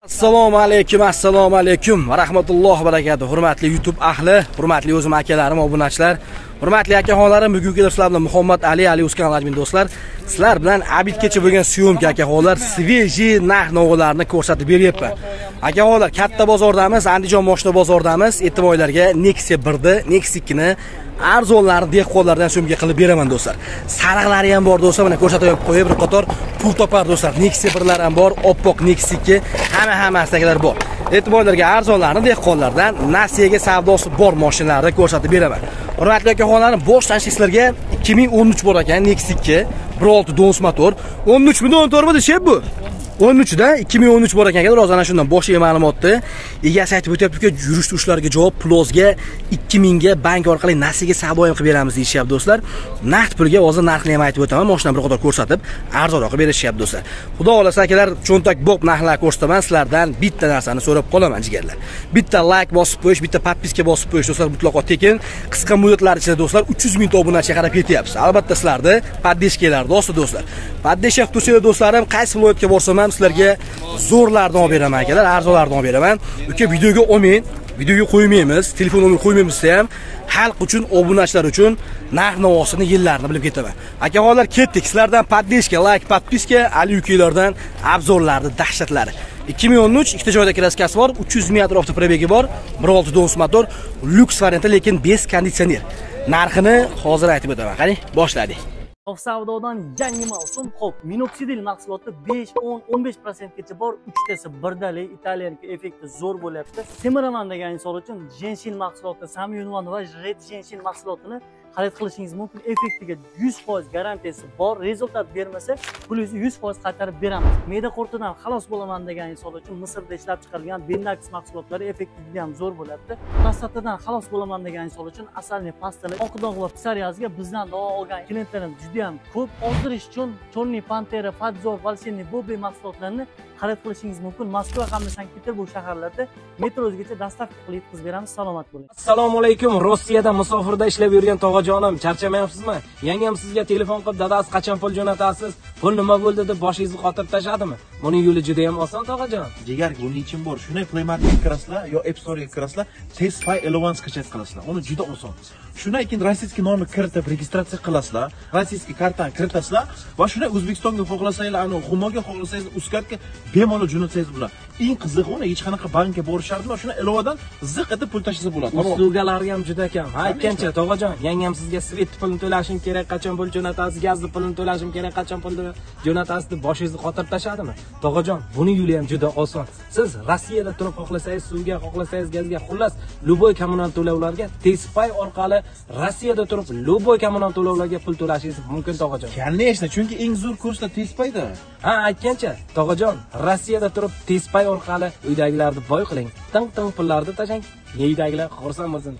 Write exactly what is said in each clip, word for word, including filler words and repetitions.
Assalomu alaykum, assalomu alaykum va rahmatullohi va barakatuh. Hurmatli YouTube ahli, hurmatli o'zim akalarim, obunachilar, hurmatli akaxonlarim, bugungi sizlar bilan Muhammad Ali Ali Uskan Lajmin do'stlar. Sizlar bilan abidgacha bo'lgan syomka akaxonlar, sveji narx-navolarni ko'rsatib beryapman. Akaxonlar, katta bozordamiz, Andijon moshina bozoridamiz. E'tiborlarga Nexia birni, Nexia ikkini arzonlarni dehqonlardan so'mga qilib beraman do'stlar. Sariqlari ham bor do'stlar, mana ko'rsatib qo'yib bir qator pul topar do'stlar. Nexia birlar ham bor, oppoq Nexia ikki, hamma hammasidagilar bor. E'tiborlarga arzonlarni dehqonlardan Nasiyaga savdosi bor mashinalarni ko'rsatib beraman. Hurmatli akaxonlarim, boshlanish sizlarga ikki ming o'n uch bor ekan, Nexia ikki, bir olti dons motor. o'n uch ming o'n to'rt mi deshib bu? o'n uch da ikki ming o'n uch bor ekan. Ro'z ana shundan boshqa ma'lumotni egasi aytib o'tyapti-ki, yurish turishlarga javob plozga ikki ming ga bank orqali Nasiyaga savdo ham qilib beramiz deyishyapti do'stlar. Naqd pulga hozir narxini ham aytib o'taman. Mashinani bir qator ko'rsatib, arzonroq qilib berishyapti do'stlar. Xudo xolasa akalar, cho'ntak bob narxlar ko'rsataman. Sizlardan bitta narsani so'rab qolaman jigarlar. Bitta like bosib qo'yish, bitta podpiska bosib qo'yish do'stlar, mutlaqo tekin. Qisqa muddatlar ichida do'stlar uch yuz ming obunachiga qarab ketyapsiz. Albatta sizlarni poddeshkalar do'stlar do'stlar. Poddeshka qilib do'stlarim, qaysi viloyatga borsam ham sizlarga zo'rlardan olib beraman akalar, arzonlardan olib beraman. Uka videoga olmang, videoga qo'ymaymiz, telefon nomer qo'ymaymiz ham, xalq uchun, obunachilar uchun narx-navosini, yillarini bilib ketaman. Akaxonlar, ketdik. Sizlardan poddeshka, like, podpiska, Ali ukalardan obzorlarni dahshatlari. ikki ming o'n uch ikkita joyda kraskasi bor, uch yuz ming atrofida probegi bor, bir olti dons motor, lyuks varianti, lekin bez konditsioner. Narxini hozir aytib o'taman. Qani, boshladik. Savdodan yangi mavsum. Xo'p, minoxidil mahsuloti besh, o'n, o'n besh prosent gacha bor. uchtasi birdalik, Italiyanki effekti zo'r bo'lyapti. Semiraman degan inson uchun jenshin mahsuloti, Samyunvan va Red jenshin mahsulotini xarid qilishingiz mumkin. Effektiga yuz foiz garantiyasi bor. Rezultat bermasa, pulingizni yuz foiz qaytarib beramiz. Me'da qurtidan xalos bo'laman degan inson uchun Misrda ishlab chiqarilgan Bendax mahsulotlari effekti juda ham zo'r bo'lyapti. Prostatadan xalos bo'laman degan inson uchun asalni pastali, oqdog' va psoriazga bizdan davo olgan klientlarimiz juda ham ko'p. Ozdirish uchun Chorniy Pantera, Fadzor, Valsenniy, Bobi mahsulotlarini xarid qilishingiz mumkin. Moskva hamda Sankt-Peterburg shaharlarida metrozgacha dostavka qilib yetkazib beramiz. Salomat bo'ling. Assalomu alaykum. Rossiyada musofirda ishlab yurgan tog'ajonim, charchamayapsizmi? Yangam sizga telefon qilib, "Dadasi qachon pul jo'natasiz? Pul nima bo'ldi?" deb boshingizni qotirib tashadimi? Buning yo'li juda ham oson tog'ajon. Jigar, buning uchun bor. Shuni Play Market kirasizlar yo App Store ga kirasizlar, Testfy Elevon skачать qilasizlar. Uni juda oson. Shundan keyin rossiyskiy nomni kiritib registratsiya qilasizlar, rossiyskiy kartani kiritasizlar va shuni O'zbekistonga xohlasanglar, ani Xumoga xohlasangiz, Uzcardga bemalol jo'natsangiz bo'ladi. Eng qizig'i, uni hech qanaqa bankka borish shart emas. Shuni ilovadan ziq etib pul tashlasa bo'ladi. Uslugalari ham juda kam. Ha, aytgancha tog'ajon, yangam sizga svet pulini to'lashim kerak, qachon pul jo'natasiz, gazli pulini to'lashim kerak, qachon pul jo'natasiz deb boshingizni qotirib tashadimi? Tog'ajon, buning yo'li ham juda oson. Siz Rossiyada turib xohlasangiz suvga, xohlasangiz gazga, xullas, luboy kommunal to'lovlarga Tespay orqali Rossiyada turib luboy kommunal to'lovlarga pul to'lashingiz mumkin tog'ajon. Конечно, chunki eng zo'r kurslar Tespayda. Ha, aytgancha tog'ajon, Rossiyada turib Tespay orqali uydagilarni boy qiling. Ting-ting pullarni tashang, uydagilar xursand bo'lsin.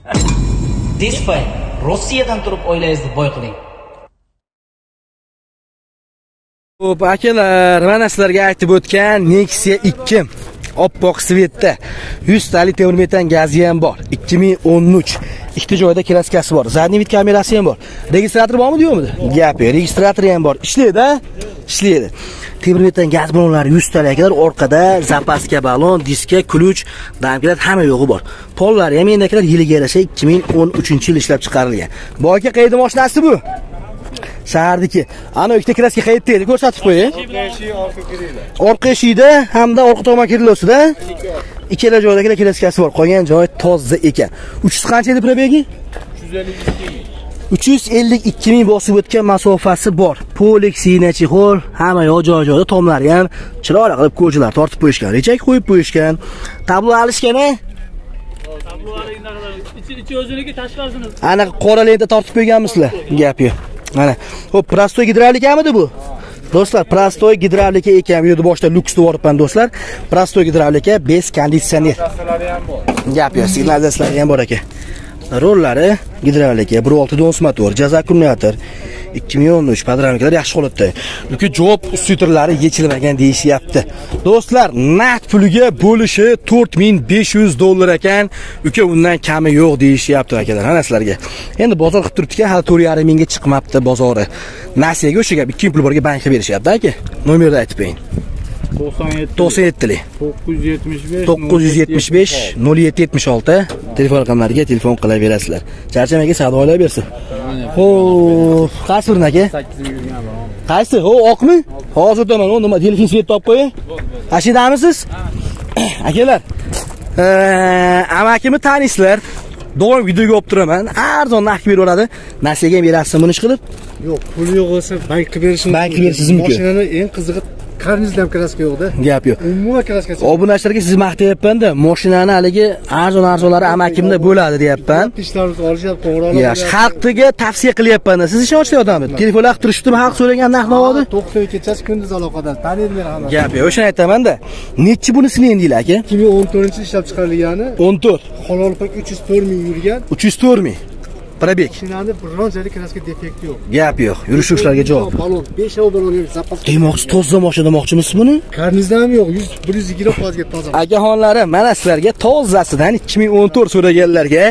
Tespay, Rossiyadan turib oilangizni boy qiling. Xo'p, akalar, mana sizlarga aytib o'tgan Nexia ikki oppoq svetda yuz talik temir metan gazi ham bor. ikki ming o'n uch ikkita joyda kraskasi bor. Zadniy vid kamerasi ham bor. Registrator bormi, yo'qmi? Gap yo'q. Registratori ham bor. Ishlaydi, ishlaydi. Temir metan gaz ballonlari yuz talaklar, orqada zapaska ballon, diska, ключ, damkalar hamma yo'g'i bor. Pollari ham endakilar yiliga yarasha ikki ming o'n uchinchi yil ishlab chiqarilgan. Bu aka qaydi mashinasi bu? Shahardagi. Ana ikkita kraska qayerda edi? Ko'rsatib qo'ying. Orqa eshikda hamda orqa tomon kirilosida ikkala joydagi kraskasi bor. Qolgan joy toza ekan. uch yuz qancha edi probegi? uch yuz ellik ikki ming bosib o'tgan masofasi bor. Polik, sinachi xol, hamma yoq joy-joyda tomlari ham chiroyli qilib ko'chalar tortib qo'yishgan, rechak qo'yib qo'yishgan. Tablo alishgan-a? Tablolar ichi o'ziniki, tashqarisini. Ana qora lenta tortib qo'yganmisizlar? Gap yo'q. Mana, hop, prostoy gidravlikamidi bu? Do'stlar, prostoy gidravlika ekan. Bu yerda boshda lyuksni boribman do'stlar. Prostoy gidravlika, bez konditsioner. Gap yo'q, signalizatsiyalari ham bor ekan. Rollari gidravlika, bir olti dons motor, jaz akkumulyator, ikki ming o'n uch podramkalar yaxshi holatda. Yoki javob ustitrlari yechilmagan deyishyapti. Do'stlar, naqd puliga bo'lishi to'rt ming besh yuz dollar ekan. Uka undan kami yo'q deyishyapti akalar. Mana sizlarga. Endi bozor qilib turibdi-ki, hali to'rt yarim mingga chiqmabdi bozori. Nasiyaga o'sha gap ikki ming pul borga bankga berishyapti aka. Nomerni aytib qo'ying. to'qson yettili. to'qqiz yuz yetmish besh to'qqiz yuz yetmish besh nol yetti yetmish olti telefon raqamlariga telefon qilaverasizlar. Charchamaga savdo olayversin. Xo'p, qaysi birini aka? sakkiz ming yurgan bor. Qaysi? Ho, oqmi? Hozir o'taman. U nima delfin svet topib qo'ying. Ashidamisiz? Akalar, amakimni taniysizlar. Doim videoga olib turaman. Arzon narx beraveradi. Nasiyaga ham berasizmi buni ish qilib? Yo'q, puli yo'q bo'lsa bankka berishim. Bankka berisizmi-ku? Mashinani eng qizig'i karnizda ham kraska yo'qda. Gap yo'q. Umuman kraska. Obunachilarga siz maqtayapman-da, mashinani haligi arzon-arzonlari amakimda bo'ladi deyapman. Ishlarimizni olishyapti, qo'ng'iroq. Yaxshi, xalqqa tavsiya qilyapman-da. Siz ishonchli odammi? Telefonlar qilib turishibdimi? Xalq so'ragan narx-navodi? to'qson kechasi kunduz aloqadan. Taniydi meni hamma. Gap yo'q, o'shani aytaman-da. Nechi bunisini endinglar aka? ikki ming o'n to'rtinchi yil ishlab chiqarilgani. o'n to'rt. Halol pok uch yuz to'rt ming yurgan. uch yuz to'rt ming. Probek. Mashinani bironchalik kraska defekti yo'q. Gap yo'q. Yurish-yurishlarga javob. Balon besh oy balon zapas. Demoqchi toza mashina demoqchimisiz buni? Karnizda ham yo'q. yuz bir yuz yigirma foizga toza. Akaxonlarim, mana sizlarga tozasidan ikki ming o'n to'rt so'raganlarga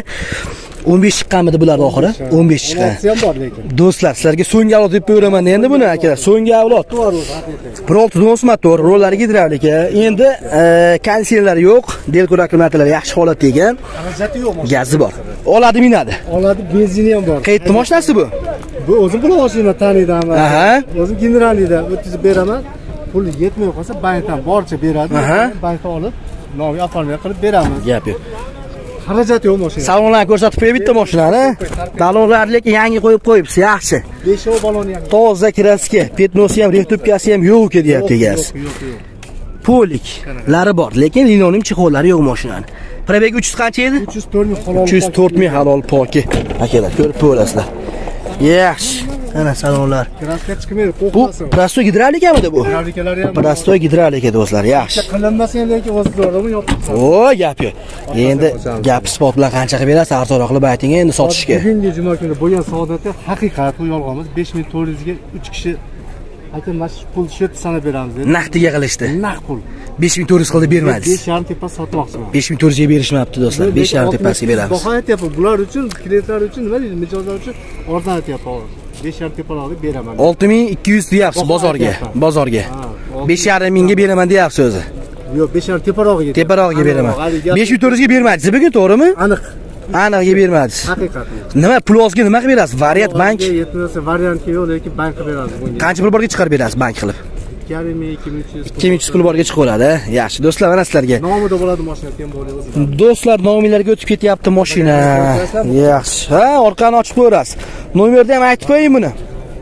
o'n besh chiqqanmidi bular oxiri? o'n besh chiqqan. ham bor lekin. Do'stlar, sizlarga so'nggi avlod deb beraman endi buni akalar. So'nggi avlod. bir olti nos motor, rollari gidravlika. Endi konditsionerlar yo'q, delkur akkumulyatorlar yaxshi holatda ekan. Xarajati yo'q mashina. Gazi bor. Oladi, minadi. Oladi, benzini ham bor. Qayerda mashinasi bu? Bu o'zim pul olishimni taniyman. Aha. O'zim generalida o'tkazib beraman. Pul yetmay qolsa bankdan borcha beradi. Bankdan olib, nomi oformay qilib beramiz. Gap yo'q. Xarajat yo'q mashina. Salonlarni ko'rsatib qo'yib bitta mashinani. Talonlar lekin yangi qo'yib qo'yibsiz, yaxshi. besh oy baloni ham. Toza kraska, petnosi ham, rektubkasi ham yo'q uka deyapti egasi. Yo'q, yo'q, yo'q. Poliklari bor, lekin linonim chexollari yo'q mashinani. Probeg uch yuz qancha edi? uch yuz to'rt ming halol. uch yuz to'rt ming halol poki. Akalar, ko'rib bo'lasizlar. Yaxshi. Ana salonlar. Kraska chiqmaydi, Bu qo'rqmasin. prostoy gidravlikamidi bu? Gidravlikalari ham. Prostoy gidravlika do'stlar, yaxshi. Qilinmasa ham lekin o'z zo'rimi yo'q. O, gap yo'q. Endi gap spot bilan qancha qilib berasiz? Arzonroq qilib ayting endi sotishga. Bugungi juma kuni bo'lgan savdoda haqiqat bu yolg'onimiz besh ming to'rt yuz ga uch kishi aytib mana shu pul shet sanab beramiz dedi. Naqdiga qilishdi. Naq pul. besh ming to'rt yuz qilib bermadingiz. besh yarim tepa sotmoqchiman. besh ming to'rt yuz ga berishmabdi do'stlar. besh yarim tepasiga beramiz. Baho aytyapman, bular uchun, klientlar uchun nima deydi? Mijozlar uchun arzon aytyapman. besh yarim teparoq deb beraman. olti ming ikki yuz deyapsiz bozorga, bozorga. besh yarim mingga beraman deyapsiz o'zi. Yo'q, besh yarim teparog'iga. Teparog'iga beraman. besh ming to'rt yuz ga bermadingiz bugun, to'g'rimi? Aniq. Aniqga bermadingiz. Haqiqat. Nima pul olsga nima qilib berasiz? Variant bank. Yetmasa variantga yo'q, lekin bankka beramiz bunga. Qancha pul borga chiqarib berasiz bank qilib? ikki yarim ming, ikki ming uch yuz. ikki ming uch yuz pul borga chiqib oladi. Yaxshi, do'stlar, mana sizlarga. Nomida bo'ladi mashina tem bo'ladi o'zi. Do'stlar, nomerlarga o'tib ketyapti mashina. Yaxshi. Ha, orqani ochib qo'yasiz. Nomerni ham aytib qo'ying buni.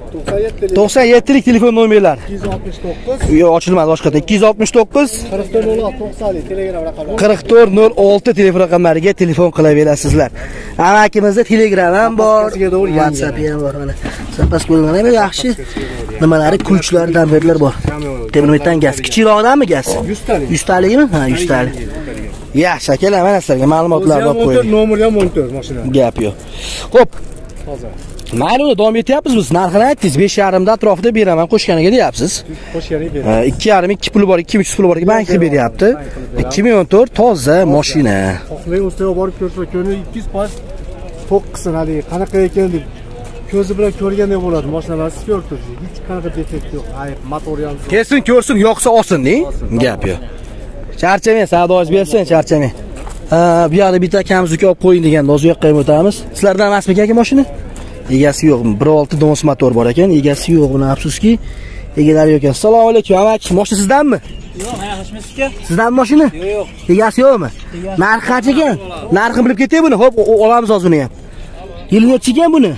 to'qson yettilik telefon nomerlari. ikki yuz oltmish to'qqiz. Yo'q, ochilmadi boshqada. ikki yuz oltmish to'qqiz qirq to'rt nol olti to'qson telegram raqamlari. qirq to'rt nol olti telefon raqamlariga telefon qilaverasizlar. Amakimizda Telegram ham bor, WhatsApp ham bor mana. Zapas bo'lganlar yaxshi. Nimalari kulchlar, damberlar bor. Temirmetdan gaz. Kichikroqdanmi gaz? yuz talik. yuz talikmi? Ha, yuz talik. Yaxshi, akalar, mana sizlarga ma'lumotlar olib qo'ydik. Nomer ham o'n to'rt mashina. Gap yo'q. Xo'p. Hozir. Mayli, davom etyapmiz biz. Narxini aytdingiz, besh yarim da atrofida beraman qo'shganiga deyapsiz. Qo'shganiga beraman. ikki yarim ikki puli bor, ikki ming uch yuz puli bor, bank qilib beryapti. ikki ming o'n to'rt toza mashina. Xohlang ustiga borib ko'rsa, ko'rni ikki yuz foiz to'q qilsin hali. Qanaqa ekan deb ko'zi bilan ko'rgandek bo'ladi. Mashinalar sport turibdi. Hech qanaqa defekt yo'q. Ayb, motor ham. Kelsin, ko'rsin, yoqsa olsin-da. Gap yo'q. Charchamang, savdoingiz bersin, charchamang. Ha, bu yerda bitta akamiz uka olib qo'ying degan, hozir yoqqa ham o'tamiz. Sizlardan emasmi aka mashina? Egasi yo'q. bir olti dons motor bor ekan, egasi yo'q. Buni afsuski, egalari yo'q ekan. Assalomu alaykum, amaki. Mashina sizdanmi? Yo'q, hayalashmaysiz-ku. Sizdanmi mashina? Yo'q, yo'q. Egasi yo'qmi? Narxi qancha ekan? Narxini bilib ketay buni. Xo'p, olamiz hozir uni ham. Yili necha ekan buni?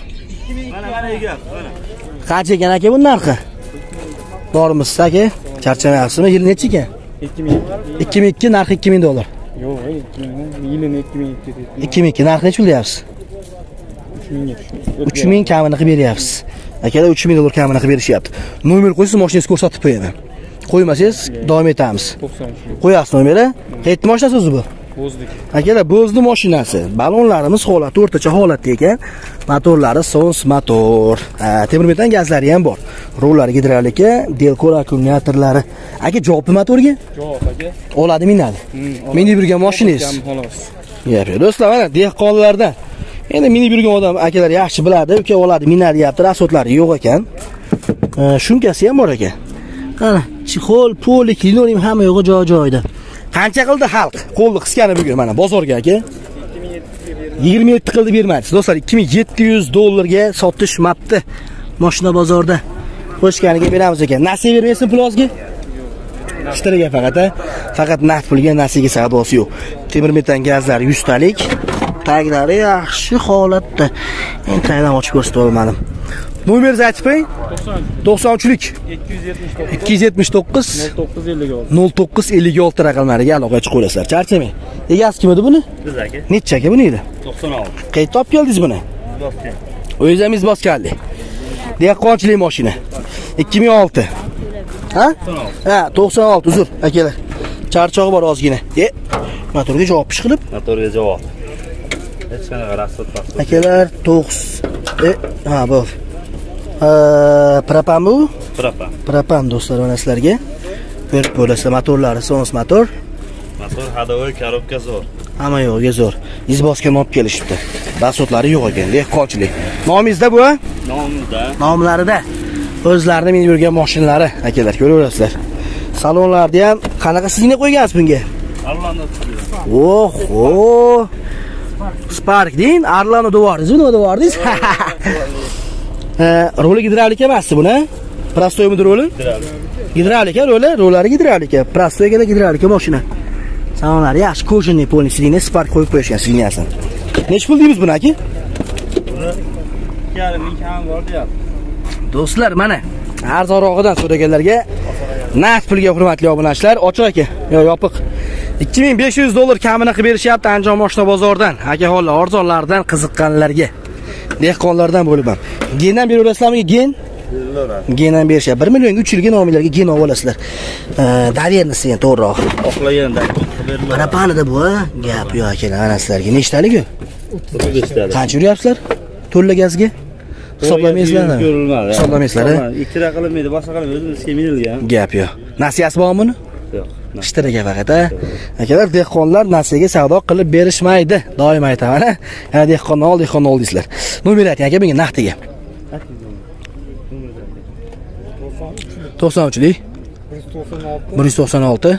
Mana ega, mana. Qancha ekan aka bu narxi? Bormisiz aka? Charchamayapsizmi? Yili necha ekan? ikki ming. ikki ming ikki, narxi ikki ming dollar. Yo'q, ikki ming. Yilini ikki ming ikki deb. ikki ming ikki narxi necha deyapsiz? uch ming kamini qilib beryapsiz. Akalar uch ming dollar kamini qilib berishyapti. Nomer qo'ysiz, mashinangizni ko'rsatib qo'yaman. Qo'ymasangiz davom etamiz. to'qson uch. Qo'yasiz nomeri. Qayerda mashinasi o'zi bu? Bo'zdik. Akalar, bo'zdi mashinasi. Balonlarimiz holati o'rtacha holatda ekan. Motorlari Sons motor. Ha, temirmetan gazlari ham bor. Rollari gidravlika, delkor akkumulyatorlari. Aka, javobli motorga? Javob aka. Oladi, minadi. Minib yurgan mashinangiz. Xolos. Yap, do'stlar, mana dehqonlardan. Endi minib yurgan odam akalar yaxshi biladi, uka oladi, minadi deyapti, rasodlari yo'q ekan. Shumkasi ham bor ekan. Mana chexol, polik, linoleum hamma yo'g'i joy-joyida. Qancha qildi xalq? Qo'lni qisgani bugun mana bozorga aka. yigirma yetti qildi bermadingiz. Do'stlar, ikki ming yetti yuz dollarga sotishmabdi. Mashina bozorda. Qo'shganiga beramiz ekan. Nasib bermasin pulozga. Ishtiriga faqat, faqat naqd pulga nasiga savdosi yo'q. Temir metan gazlar yuz talik. Taglari yaxshi holatda. Men taydan ochib ko'rsatib olmadim. Nomeringizni aytib qo'ying. to'qson uchlik ikki yuz yetmish to'qqiz nol to'qqiz ellik olti raqamlariga aloqa chiqib qo'yasizlar. Charchamang. Egasi kim edi buni? Biz aka. Necha aka buni edi? to'qson olti. Qayerda topib keldingiz buni? Bosgan. O'zingiz bosganlik. Dehqonchilik mashina. ikki ming olti. Ha? Ha, to'qson olti uzr akalar. Charchog'i bor ozgina. E, motorga javob chiqib. Motorga javob. Hech qanaqa rasot pasport. Akalar to'qson e, ha bu. Propan bu? Propan. Propan do'stlar, mana sizlarga. Ko'rib bo'lasiz, motorlari Sons motor. Motor hadovoy korobka zo'r. Hamma yo'g'iga zo'r. Izbosga olib kelishibdi. Basotlari yo'q ekan, dehqonchilik. Nomingizda bu? Nomimda. Nomlarida o'zlarini men yurgan mashinalari akalar, ko'raverasizlar. Salonlarni ham qanaqa sizga qo'ygansiz bunga? Arlonni tushirdim. Oho! Spark deyin, Arlonni dovardingiz, nima dovardingiz? Roli gidravlika emasmi buni? Prostoymi roli? Gidravlika. Gidravlika roli, rollari gidravlika. Prostoyga gidravlika mashina. Salonlari yaxshi, kojinniy polni sidingni Spark qo'yib qo'yishgan signalsin. Nech pul deymiz buni aka? ikki yarim ming kam bor deyapti. Do'stlar, mana arzonrog'idan so'raganlarga naqd pulga hurmatli obunachilar, ochiq aka, yo yopiq. ikki ming besh yuz dollar kamini qilib berishyapti Andijon mashina bozoridan. Aka hollar arzonlardan qiziqqanlarga, dehqonlardan bo'lib ham. Gendan beraverasizlarmi? Gen? Gendan berishyapti. bir millionga uch yilga nomiylarga gen olib olasizlar. Daverni sen to'g'riroq. Oqlaganda beriladi. Parapanida bu, gap yo'q akalar, ana sizlarga nechtaliku? o'ttiz besh talik. Qancha yuryapsizlar? To'la gazga? Hisoblamaysizlarmi? Hisoblamaysizlar. ikki raqam qilmaydi, boshqa qilmaydi, o'zimizga minilgan. Gap yo'q. Nasiyasi bormi buni? Yo'q. Ishtiraga faqat, ha. Akalar, dehqonlar nasiyaga savdo qilib berishmaydi. Doim aytaman, ha. Yana dehqonni ol, dehqonni ol deysizlar. Nomer ayting aka menga naqdiga. to'qson uchlik bir yuz to'qson olti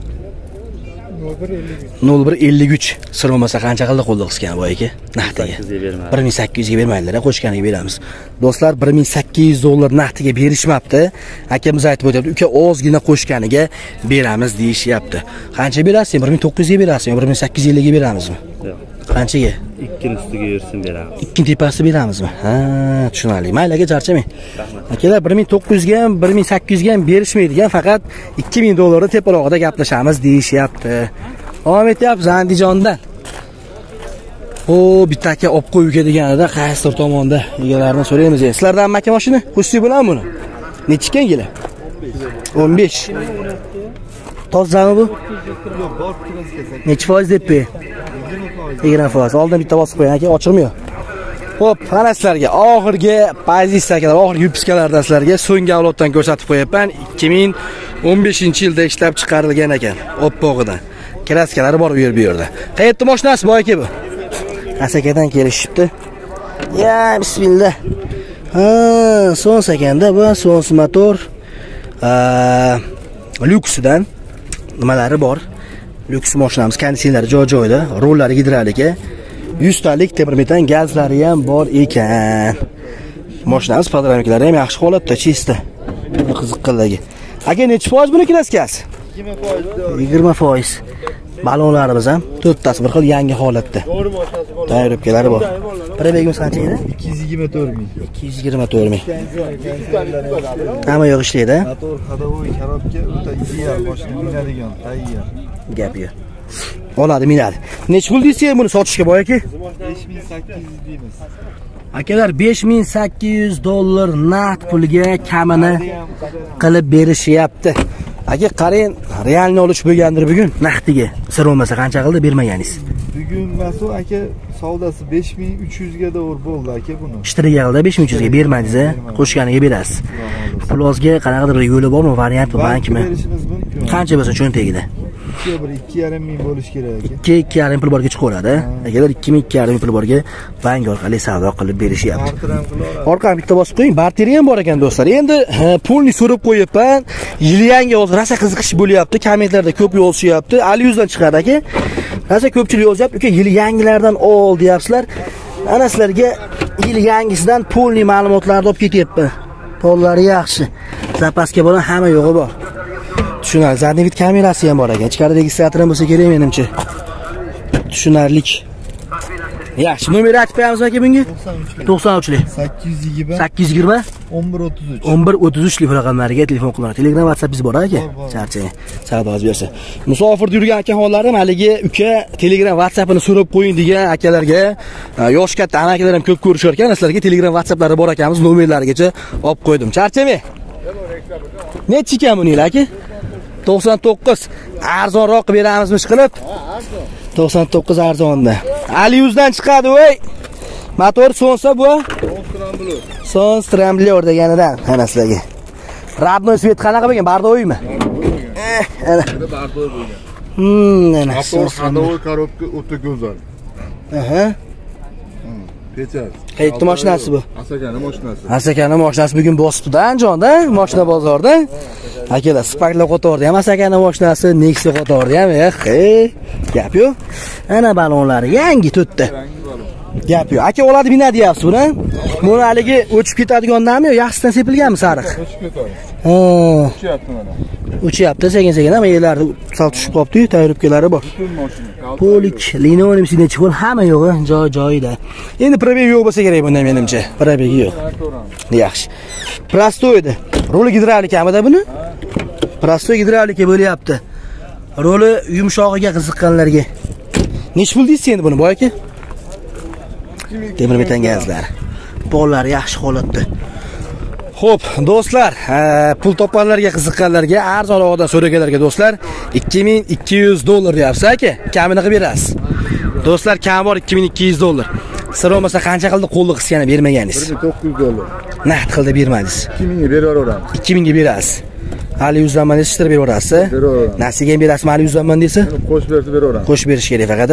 nol bir ellik uch sir bo'lmasa qancha qildi qo'lda qisgan bu aka? Naqdiga. bir ming sakkiz yuzga bermaydilar, qo'shganiga beramiz. Do'stlar, bir ming sakkiz yuz dollar naqdiga berishmabdi. Akamiz aytib o'tyapti, uka ozgina qo'shganiga beramiz deyishyapti. Qancha berasiz? bir ming to'qqiz yuzga berasizmi? bir ming sakkiz yuz ellikga beramizmi? Yo'q. Qanchaga? ikki ustiga yursin beramiz. ikki tepasida beramizmi? Ha, tushunarli. Mayli aka, charchamang. Akalar, bir ming to'qqiz yuzga ham, bir ming sakkiz yuzga ham berishmaydigan, faqat ikki ming dollarni teparog'ida gaplashamiz deyishyapti. Davom etyapmiz Andijondan. O, bitta aka olib qo'yib kelganida qaysidir tomonda egalarni so'raymiz. Sizlardan maka mashina qo'shib bo'ladimi buni? Necha ekan gela? o'n besh. Tozami bu? Yo'q, bor kirasiz kelsak. Necha foiz deb qo'y? yigirma foiz. Oldin bitta bosib qo'ying aka, ochiqmi-yo? Xo'p, mana sizlarga oxirgi pozitsiyalar, oxirgi yupiskalardan sizlarga so'nggi avloddan ko'rsatib qo'yapman. ikki ming o'n beshinchi yilda ishlab chiqarilgan ekan, oppog'idan. Kraskalari bor u yer bu yerda. Qayerda mashinasi bu aka bu? Asakadan kelishibdi. Ya, bismillah. Ha, Sons ekanda bu, Sons motor. Lyuksidan nimalari bor? Lyuks mashinamiz, konditsionerlari joy-joyida, rollari gidravlika. yuz talik temir metan gazlari ham bor ekan. Mashinamiz podramniklari ham yaxshi holatda, chista. Qiziqqanlarga. Aka, necha foiz buni kraskasi? yigirma foiz. Balonlarimiz ham to'rttasi bir xil yangi holatda. Tayyorgarlari bor. Probegimiz qancha edi? ikki yuz yigirma to'rt ming. ikki yuz yigirma to'rt ming. Hamma yo'q ishlaydi. Motor hadovoy korobka o'ta ideal mashina, minadigan, tayyor. Gap yo'q. Oladi, minadi. Nech pul deysiz buni sotishga boy aka? besh ming sakkiz yuz deymiz. Akalar, besh ming sakkiz yuz dollar naqd pulga kamini qilib berishyapti. Aka, qarang, realni olish bo'lgandir bugun naqdiga. Sir bo'lmasa qancha qildi bermaganingiz? Bugun maso aka savdosi besh ming uch yuz ga doğru bo'ldi aka buni. Ishtiriga qildi, besh ming uch yuz ga bermadingiz, qo'shganiga berasiz. Pulozga qanaqadir yo'li bormi, variant bankmi? Qancha bo'lsa cho'ntagida? ikkiga bir ikki yarim ming bo'lish kerak aka. ikki ikki yarim pul borga chiqaveradi. Akalar ikki ming ikki yarim pul borga bank orqali savdo qilib berishyapti. Orqaga bitta bosib qo'ying. Barteri ham bor ekan do'stlar. Endi pulni so'rab qo'yibman. Yili yangi hozir rosa qiziqish bo'lyapti. Kommentlarda ko'p yozishyapti. Ali yuzdan chiqadi aka. Rosa ko'pchilik yozyapti. Uka yili yangilardan ol deyapsizlar. Ana sizlarga yil yangisidan pulni ma'lumotlarni olib ketyapman. Pollari yaxshi. Zapaska bilan hamma yo'g'i bor. Tushunarli. Zadniy vid kamerasi ham bor ekan. Ichkarida registrator ham bo'lsa kerak menimcha. Tushunarli. Yaxshi, nomer aytib qo'yamiz aka bunga? to'qson uchlik. sakkiz yuz yigirma sakkiz yuz yigirma o'n bir o'ttiz uch. o'n bir o'ttiz uch lik raqamlariga telefon qilaman. Telegram, WhatsAppingiz bor aka? Charchang. Savdoz bersa. Musofirda yurgan akaxonlarim haligi uka Telegram, WhatsAppini so'rab qo'ying degan akalarga, yosh katta amakalar ham ko'p ko'rishar ekan. Sizlarga Telegram, WhatsApplari bor ekanmiz, nomerlarigacha olib qo'ydim. Charchame. Nechi ekan buning aka? to'qson to'qqiz. Arzonroq qilib beramizmi qilib? to'qson to'qqiz arzonda. Ali yuzdan chiqadi voy. Motor sonsa bu? Son Scrambler deganidan ana sizlarga. Radnoy svet qanaqa bo'lgan? Bardoymi? Eh, ana. Bardoy bo'lgan. Hmm, ana. Motor hadovoy korobka o'ta go'zal. Aha. Pechat. Qayerda mashinasi bu? Asakani mashinasi. Asakani mashinasi bugun bosibdi anjonda, mashina bozorda. Akalar, Sparklar qatorda ham Asakani mashinasi, Nexia qatorda ham, eh, gap yo'q. Ana balonlari yangi to'rtta. Gap yo'q. Aka oladi bina deyapsiz buni. Buni haligi o'chib ketadigandanmi yo yaxshisidan sepilganmi sariq? O'chib ketadi. Ha. Uchyapti mana. Uchyapti sekin-sekin ham yerlari sal tushib qolibdi, tayyorubkalari bor. Butun mashina. Polik, linoleum signature pol hamma yo'g'i joy-joyida. Endi probeg yo'q bo'lsa kerak bundan menimcha. Probeg yo'q. Yaxshi. Prostoydi. Roli gidravlikami-da buni? Prostoy gidravlika bo'lyapti. Roli yumshog'iga qiziqqanlarga. Nech pul deysiz endi buni, boy aka? Temir metan gazlar. Pollar yaxshi holatda. Xo'p, do'stlar, pul topganlarga, qiziqqanlarga, arzonroqdan so'raganlarga do'stlar, ikki ming ikki yuz dollar deyapsiz aka. Kamini qilib berasiz. Do'stlar, kam bor ikki ming ikki yuz dollar. Sir bo'lmasa qancha qildi qo'lni qisgani bermaganingiz? bir ming to'qqiz yuz dollar. Naqd qildi bermadingiz. ikki mingga beraveramiz. ikki mingga berasiz. Ali yuzdan man yetishtirib beraverasiz. Nasiga ham berasizmi Ali yuzdan man desa? Qo'shib berib beraveramiz. Qo'shib berish kerak faqat.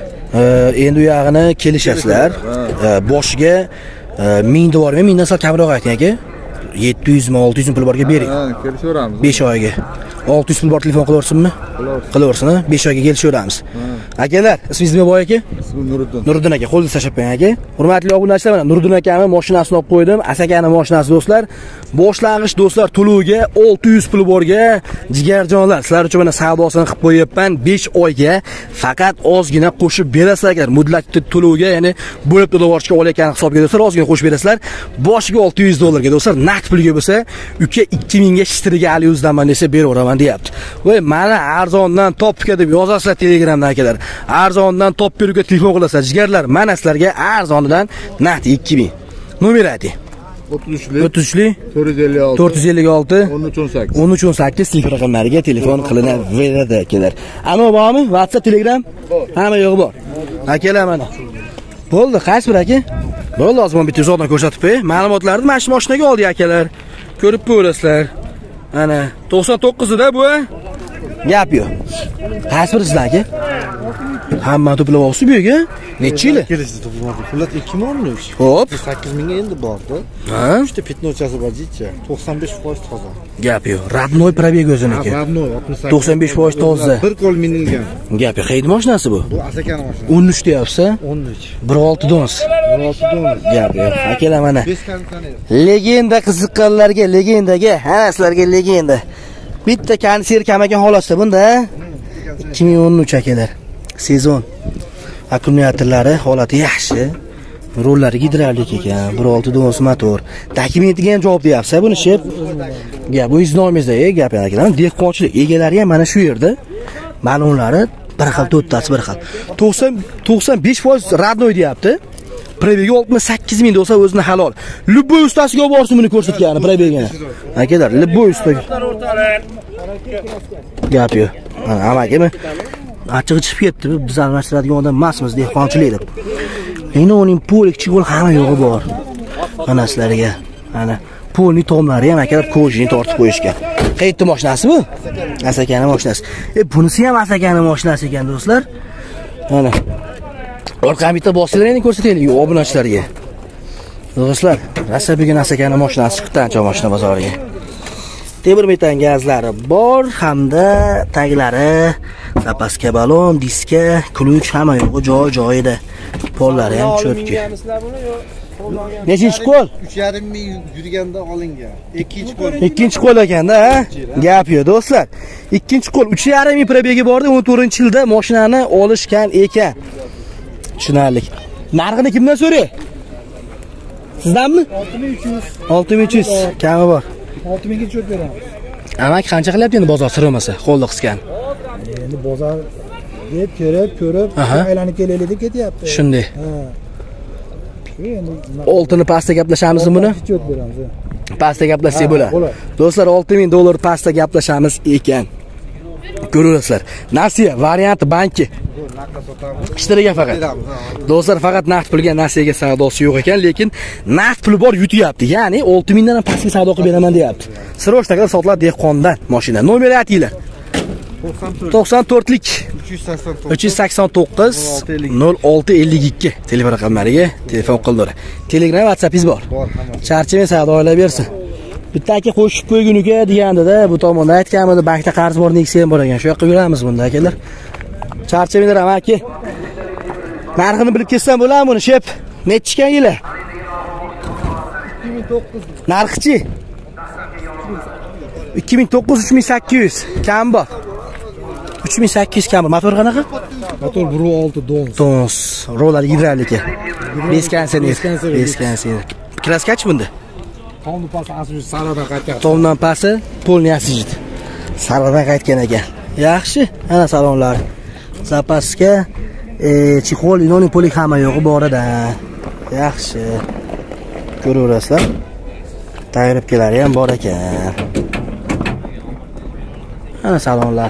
Endi u yog'ini kelishasizlar. Boshiga ming dollar, mingdan sal kamroq ayting aka. yetti yuz mi, olti yuz mi pul borga bering. Ha, kelishaveramiz. besh oyga. olti yuz pul bor telefon qilaversinmi? Qilaversin, besh oyga kelishaveramiz. Akalar, ismingiz nima boy aka? Ismim Nuriddin. Nuriddin aka, qo'lni tashlab qo'ying aka. Hurmatli obunachilar, mana Nuriddin akani mashinasini olib qo'ydim. Asakani mashinasi do'stlar. Boshlang'ich do'stlar to'lovga olti yuz pul borga jigarjonlar. Sizlar uchun mana savdosini qilib qo'yapman. besh oyga faqat ozgina qo'shib berasizlar agar muddatli to'lovga, ya'ni bo'lib to'lovga olayotgan hisobga do'stlar ozgina qo'shib berasizlar. Boshiga olti yuz dollarga do'stlar, naqd pulga bo'lsa, uka ikki mingga shtriga ali yuzdan man desa beraveraman deyapti. Voy, mana arzondan topga deb yozasizlar Telegramdan akalar. Arzondan top beruvga telefon qilasizlar jigarlar. Mana sizlarga arzonidan naqd ikki ming. Nomer ayting. o'ttiz uchlik o'ttiz uchlik to'rt yuz ellik olti to'rt yuz ellik olti o'n uch o'n sakkiz o'n uch o'n sakkiz telefon raqamlariga telefon qilinaveradi akalar. Ana bormi? WhatsApp, Telegram hamma yo'q bor. Akalar mana. Bo'ldi, qaysi bir aka? Bo'ldi, hozir bitta uzoqdan ko'rsatib qo'y. Ma'lumotlarni mana shu mashinaga oldik akalar. Ko'rib ko'rasizlar. Ana to'qson to'qqiz da bu. Gap yo'q. Qaysi birisizlar aka? Hamma to'plab olsa bu yerga necha yil? kelishdi to'plab. Pullar ikki ming o'n uch. Xo'p. sakkiz mingga endi bordi. Ha? uchta petnochasi bor deychi. to'qson besh foiz toza. Gap yo'q. Radnoy probeg o'ziniki. Ravno oltmish sakkiz. to'qson besh foiz toza. bir qo'l minilgan. Gap yo'q. Haydov mashinasi bu. Bu Asakani mashinasi. o'n uch deyapsiz? o'n uch. bir olti dons. bir olti dons. Gap yo'q. Akalar mana. besh kani. Legenda qiziqqanlarga, legendaga, ha sizlarga legenda. Bitta konser kamagan holatda bunda ikki ming o'n uch akalar. Sezon. Akkumulyatorlari holati yaxshi. Rollari gidravlik ekan, bir olti dons motor. Dokumentiga ham javob deyapsiz buni shep. Gap bu iznomizda, gap akalar. Dehqonchilik egalari ham mana shu yerda. Ma'lumlari bir xil, to'rttasi bir xil. to'qson to'qson besh foiz radnoy deyapti. Probegi oltmish sakkiz ming bo'lsa o'zini halol. Lubboy ustasiga olib borsin buni ko'rsatgani probegini. Akalar, Lubboy ustaga. Gap yo'q. Mana amakimi achchig'i chiqib ketdi. Biz almashtiradigan odam emasmiz, dehqonchilik deb. Endi uning polik chig'ol hamma yo'g'i bor. Mana sizlarga. Mana Polni tomlari ham akalar kojini tortib qo'yishgan. Qayerda mashinasi bu? Asakani mashinasi. E bunisi ham Asakani mashinasi ekan do'stlar. Mana. Orqa bitta bosinglar endi ko'rsataylik obunachilarga. Do'stlar, Rasabigan Asakani mashinasi chiqdi ancha mashina bozoriga. Temir metan gazlari bor hamda taglari, zapaska balon, diska, ключ hamma yo'q, joy joyida. Pollari ham cho'tki. Nechinchi qo'l? uch yarim ming yurganda olingan. Ikkinchi qo'l. Ikkinchi qo'l ekanda, ha? Gap yo'q, do'stlar. Ikkinchi qo'l uch yarim ming probegi bordi, o'n to'rtinchi yilda mashinani olishgan ekan. Tushunarli. Narxini kimdan so'ray? Sizdanmi? olti ming uch yuz. olti ming uch yuz kami bor. olti mingga cho'p beraman. Amak qancha qilyapti endi bozor sirimasa, qo'lni qisgan. Endi bozor deb ko'rib, ko'rib, aylanib kelaylik deb ketyapti. Shunday. Ha. Shu endi oltini pastda gaplashamizmi buni? cho'p beramiz. Pastda gaplashsak bo'ladi. Do'stlar, olti ming dollar pastda gaplashamiz ekan. Ko'rasizlar. Nasiya varianti banki. Ishtiriga faqat. Do'stlar, faqat naqd pulga nasiyaga savdosi yo'q ekan, lekin naqd puli bor yutyapti. Ya'ni olti ming dan pastga savdo qilib beraman deyapti. Sirojdagilar sotiladi dehqondan mashina. Nomer aytinglar. to'qson to'rtlik uch yuz sakson to'qqiz nol olti ellik ikki telefon raqamlariga telefon qildilar. Telegram, WhatsAppingiz bor. Bor, Charchamen savdo oylab bersin. Bitta aka qo'shib qo'ygunuga deganda bu tomonda aytganmidi, bankda qarz bor, Nexia ham bor ekan. Shu yoqqa yuramiz bunda akalar. Charchamenlar ham aka. Narxini bilib ketsam bo'ladimi buni, shep? Nechchikan yili? ikki ming to'qqiz. Narxchi? ikki ming to'qqiz uch ming sakkiz yuz kam bor. uch ming sakkiz yuz kam bor. Motor qanaqa? Motor bir olti dons. Dons. Roller gidravlika. Beskansenir. Beskansenir. Kraskachi bunda? Tomni pasi asli saradan qaytgan. Tomdan pasi polni asijit. Saradan qaytgan ekan. Yaxshi. Ana salonlar. Zapaska, e, chixol, inoni polik hamma yo'g'i bor edi. Yaxshi. Ko'raverasizlar. Tayribkalari ham bor ekan. Ana salonlar.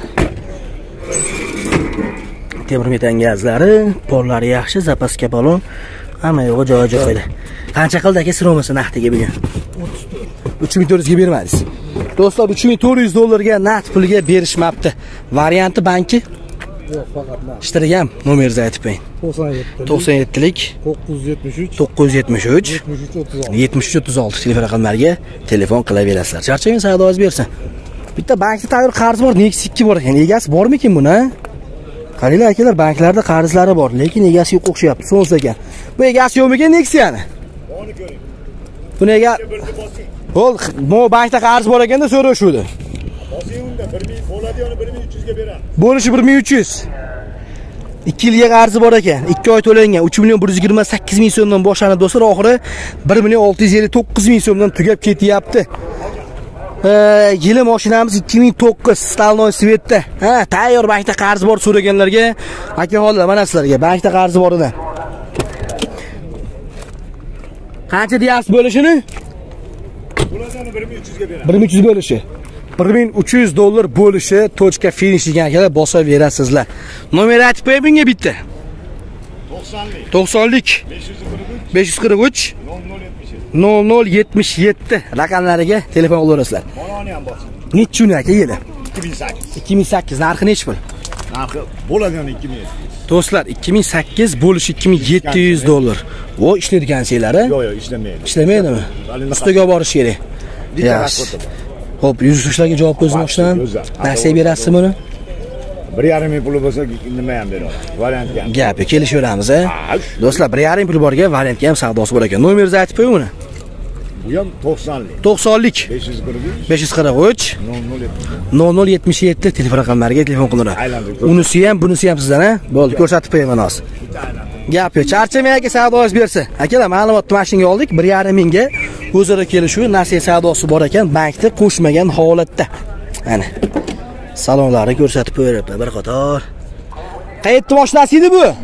Temir metan gazlari, pollari yaxshi, zapaska balon, hamma yo'g'i joy-joyida. Qancha qildi aka siromasa naqdiga bugun? uch ming to'rt yuz ga bermadingiz. Do'stlar, uch ming to'rt yuz dollarga naqd pulga berishmabdi. Varianti banki? Yo'q, faqat naqd. Ishtirgan nomeringizni aytib qo'ying. to'qson yettilik to'qqiz yuz yetmish uch to'qqiz yuz yetmish uch yetmish uch o'ttiz olti telefon raqamlariga telefon qilaverasizlar. Charchagan savdoingiz bersin. Bitta bankda tayyor qarz bor, Nexia ikki bor ekan. Egasi bormikin buni? Qaranglar akalar, banklarda qarzlari bor, lekin egasi yo'q o'xshayapti. So'ns ekan. Bu egasi yo'qmikan Nexia'ni? Buni ko'ring. Buni ega Bo'l, bu bankda qarz bor ekanda so'rashuvdi. Bosingunda bir ming bo'ladi, yana bir ming uch yuz ga beramiz. Bo'lishi bir ming uch yuz. ikki yilga qarzi bor ekan. ikki oy to'langan. uch million bir yuz yigirma sakkiz ming so'mdan boshlanib do'stlar, oxiri bir million olti yuz ellik to'qqiz ming so'mdan tugab ketyapti. Yili mashinamiz ikki ming to'qqiz Stalnoy Svetda. Ha, tayyor bankda qarz bor so'raganlarga aka hollar mana sizlarga bankda qarzi bor edi. Qancha deyapsiz bo'lishini? Bo'ladi, bir ming uch yuz ga beramiz. bir ming uch yuz bo'lishi. bir ming uch yuz dollar bo'lishi tochka finish degan akalar bosaverasizlar. Nomer aytib qo'ying bunga bitta. to'qsonlik to'qsonlik besh yuz qirq uch nol nol yetmish yetti raqamlariga telefon qilaverasizlar. Bolani ham bor. Necha uni aka yili? ikki ming sakkiz. ikki ming sakkiz narxi nechi pul? Narxi bo'ladi yana ikki ming. Do'stlar, ikki ming sakkiz bo'lishi ikki ming yetti yuz dollar. O ishlaydigan singlar-a? Yo'q, yo'q, ishlamaydi. Ishlamaydimi? Ustiga borish kerak. Yaxshi. Xo'p, yuz ushlarga javob o'zmoqchiman. Nasiya berasiz buni? bir yarim ming puli bo'lsa, nima ham beraman. Variantga ham. Gapi kelishaveramiz, a? Do'stlar, bir yarim pul borga variantga ham savdosi bor ekan. Nomeringizni aytib qo'ying uni. Bu ham to'qsonlik. to'qsonlik besh yuz qirq uch besh yuz qirq uch nol nol yetmish yetti telefon raqamlariga telefon qilaveradi. Unisi ham, bunisi ham sizdan, a? Bo'ldi, ko'rsatib qo'yaman hozir. Gap yo'q. Charchamay aka savdoingiz bersa. Akalar, ma'lumotni mashinaga oldik. bir yarim mingga o'zaro kelishuv, nasiya savdosi bor ekan, bankda qo'shmagan holatda. Mana salonlarni ko'rsatib qo'yibdi bir qator. Qayerda mashinasi edi bu?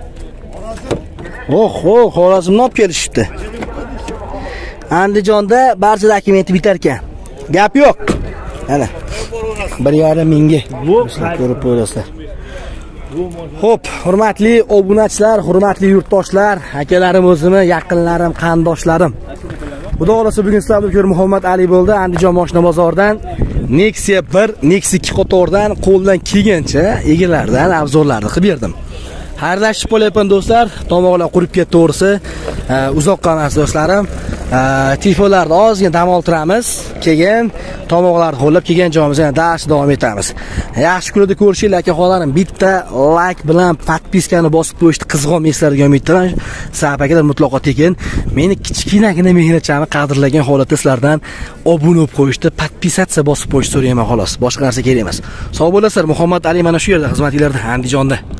Oh, oh, Xorazmdan olib kelishibdi. Andijonda barcha dokumenti bitar ekan. Gap yo'q. Mana bir yarim mingga ko'rib qo'yasizlar. Xo'p, hurmatli obunachilar, hurmatli yurtdoshlar, akalarim o'zimni, yaqinlarim, qandoshlarim. Xudo xolasa bugun sizlar bilan ko'rib Muhammad Ali bo'ldi. Andijon mashina bozoridan Nexia bir, Nexia ikki qatordan qo'ldan kelgancha egalaridan obzorlarni qilib berdim. Xayrlashib bo'lyapman do'stlar. Tomoqlar qurib ketdi to'g'risi. Uzoqqa emas do'stlarim. Telefonlarni ozgina dam oltiramiz. Keyin tomoqlarni qo'llab kelgan joyimizga dash davom etamiz. Yaxshi kunlarda ko'rishinglar aka-xolarim. Bitta like bilan podpiskani bosib qo'yishni qizg'onmaysizlar degan umiddaman. Sahab akalar mutlaqo tekin. Meni kichkinagina mehnatchani qadrlagan holatda sizlardan obuna bo'lib qo'yishni, podpisatsiya bosib qo'yishni so'rayman xolos. Boshqa narsa kerak emas. Sog' bo'lasizlar. Muhammad Ali mana shu yerda xizmatinglarda Andijonda.